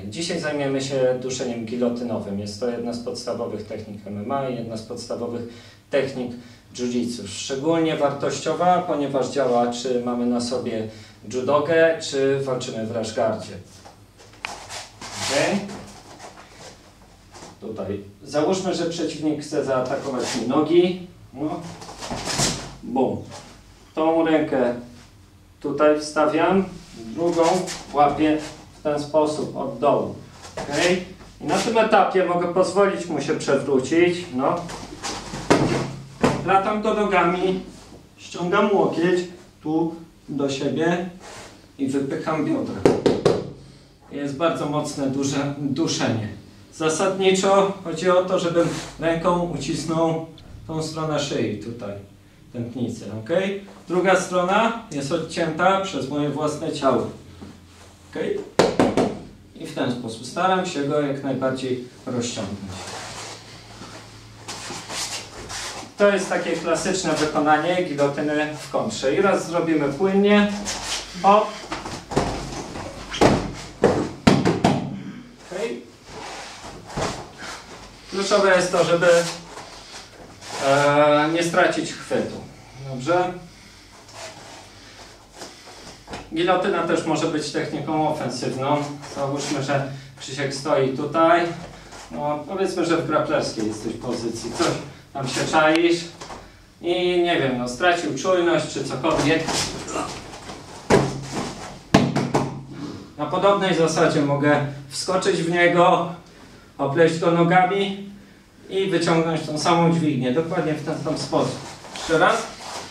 Dzisiaj zajmiemy się duszeniem gilotynowym. Jest to jedna z podstawowych technik MMA i jedna z podstawowych technik jiu-jitsu. Szczególnie wartościowa, ponieważ działa, czy mamy na sobie judogę, czy walczymy w rashguardzie. Okay. Tutaj załóżmy, że przeciwnik chce zaatakować mi nogi. No. Bum. Tą rękę tutaj wstawiam, drugą łapię w ten sposób od dołu. Okay. I na tym etapie mogę pozwolić mu się przewrócić. No. Latam go nogami, ściągam łokieć tu do siebie i wypycham biodra. Jest bardzo mocne, duże duszenie. Zasadniczo chodzi o to, żebym ręką ucisnął tą stronę szyi tutaj, tętnicy. Okay? Druga strona jest odcięta przez moje własne ciało. Okay? I w ten sposób staram się go jak najbardziej rozciągnąć. To jest takie klasyczne wykonanie gilotyny w kontrze. I raz zrobimy płynnie. Hop. Okay. Kluczowe jest to, żeby nie stracić chwytu. Dobrze? Gilotyna też może być techniką ofensywną. Załóżmy, że Krzysiek stoi tutaj. No, powiedzmy, że w graplerskiej jesteś pozycji. Coś tam się czaisz i nie wiem, no, stracił czujność czy cokolwiek. Na podobnej zasadzie mogę wskoczyć w niego, opleść go nogami i wyciągnąć tą samą dźwignię. Dokładnie w ten sam sposób. Jeszcze raz.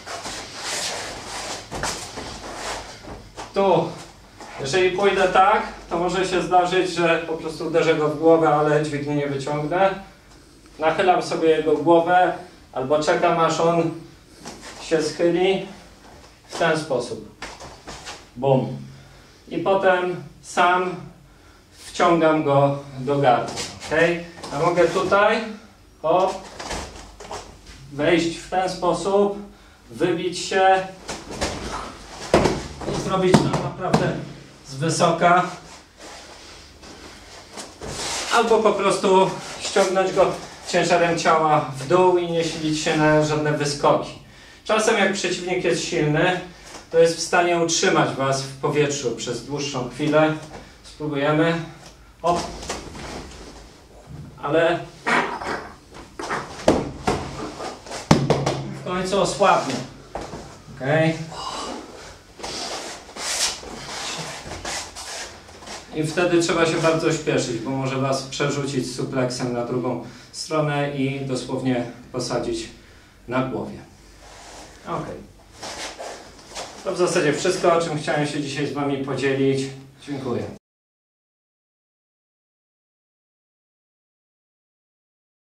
Tu, jeżeli pójdę tak, to może się zdarzyć, że po prostu uderzę go w głowę, ale dźwignię nie wyciągnę. Nachylam sobie jego głowę, albo czekam, aż on się schyli w ten sposób. Bum. I potem sam wciągam go do gardła. Okay? A mogę tutaj hop, wejść w ten sposób, wybić się i zrobić to naprawdę z wysoka. Albo po prostu ściągnąć go ciężarem ciała w dół i nie silić się na żadne wyskoki. Czasem jak przeciwnik jest silny, to jest w stanie utrzymać Was w powietrzu przez dłuższą chwilę. Spróbujemy. Hop. Ale w końcu osłabnie. Okay. I wtedy trzeba się bardzo śpieszyć, bo może Was przerzucić supleksem na drugą stronę i dosłownie posadzić na głowie. Ok. To w zasadzie wszystko, o czym chciałem się dzisiaj z Wami podzielić. Dziękuję.